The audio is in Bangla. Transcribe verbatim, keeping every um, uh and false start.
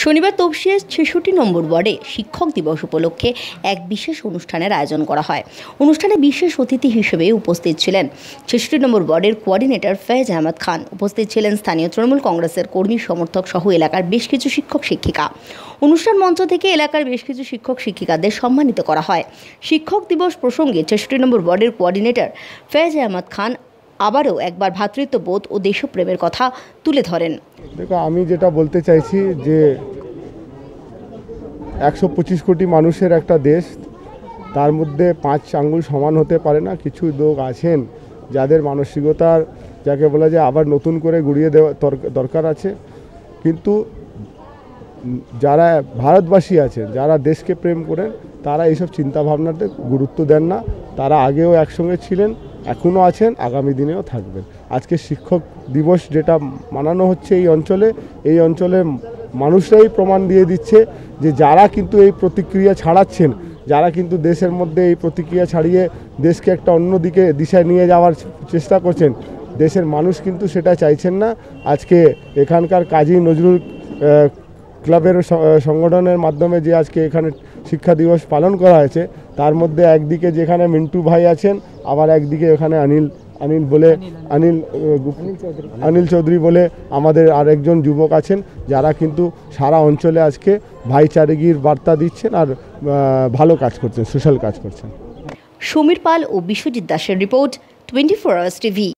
শনিবার তপসিয়ার ছেষট্টি নম্বর ওয়ার্ডে শিক্ষক দিবস উপলক্ষে এক বিশেষ অনুষ্ঠানের আয়োজন করা হয়। অনুষ্ঠানে বিশেষ অতিথি হিসেবে উপস্থিত ছিলেন ছেষট্টি নম্বর ওয়ার্ডের কোঅর্ডিনেটর ফয়েজ আহমদ খান। উপস্থিত ছিলেন স্থানীয় তৃণমূল কংগ্রেসের কর্মী সমর্থক সহ এলাকার বেশ কিছু শিক্ষক শিক্ষিকা। অনুষ্ঠান মঞ্চ থেকে এলাকার বেশ কিছু শিক্ষক শিক্ষিকাদের সম্মানিত করা হয়। শিক্ষক দিবস প্রসঙ্গে ছেষট্টি নম্বর ওয়ার্ডের কোঅর্ডিনেটর ফয়েজ আহমদ খান আবারও একবার ভ্রাতৃত্ববোধ ও দেশপ্রেমের কথা তুলে ধরেন। দেখো, আমি যেটা বলতে চাইছি যে একশো পঁচিশ কোটি মানুষের একটা দেশ, তার মধ্যে পাঁচ আঙ্গুল সমান হতে পারে না। কিছু লোক আছেন যাদের মানসিকতার, যাকে বলা যায়, আবার নতুন করে গুড়িয়ে দেওয়া দরকার আছে। কিন্তু যারা ভারতবাসী আছেন, যারা দেশকে প্রেম করেন, তারা এইসব চিন্তাভাবনাতে গুরুত্ব দেন না। তারা আগেও একসঙ্গে ছিলেন, এখনও আছেন, আগামী দিনেও থাকবেন। আজকে শিক্ষক দিবস যেটা মানানো হচ্ছে এই অঞ্চলে, এই অঞ্চলে মানুষরাই প্রমাণ দিয়ে দিচ্ছে যে যারা কিন্তু এই প্রতিক্রিয়া ছাড়াচ্ছেন, যারা কিন্তু দেশের মধ্যে এই প্রতিক্রিয়া ছাড়িয়ে দেশকে একটা অন্য দিকে দিশায় নিয়ে যাওয়ার চেষ্টা করছেন, দেশের মানুষ কিন্তু সেটা চাইছেন না। আজকে এখানকার কাজী নজরুল ক্লাবের সংগঠনের মাধ্যমে যে আজকে এখানে শিক্ষা দিবস পালন করা হয়েছে, তার মধ্যে একদিকে যেখানে মিন্টু ভাই আছেন, আবার একদিকে এখানে অনিল অনিল বলে অনিল অনিল চৌধুরী বলে আমাদের আরেকজন যুবক আছেন, যারা কিন্তু সারা অঞ্চলে আজকে ভাইচারগির বার্তা দিচ্ছেন আর ভালো কাজ করছেন, সোশ্যাল কাজ করছেন। সমীর পাল ও বিশ্বজিৎ দাসের রিপোর্ট, টোয়েন্টি ফোর আওয়ার্স টিভি।